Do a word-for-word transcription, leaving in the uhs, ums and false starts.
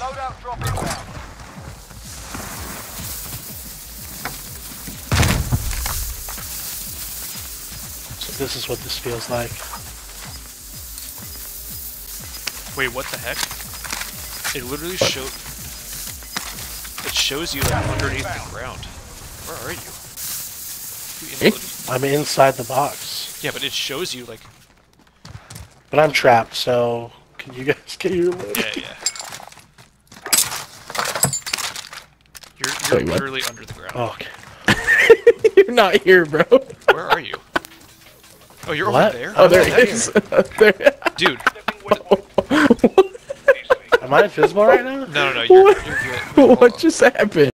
Loadout drop inbound. So this is what this feels like. Wait, what the heck? It literally shows. It shows you like underneath the ground. Where are you? you in I'm inside the box. yeah, but it shows you like. But I'm trapped, so can you guys get your loot? Yeah, yeah. You're you're Wait, literally under the ground. Oh, okay. You're not here, bro. Where are you? Oh, you're What? over there. Oh, there it is. there. Dude. Am I invisible right now? No, no, no. You're, you're good. What just happened?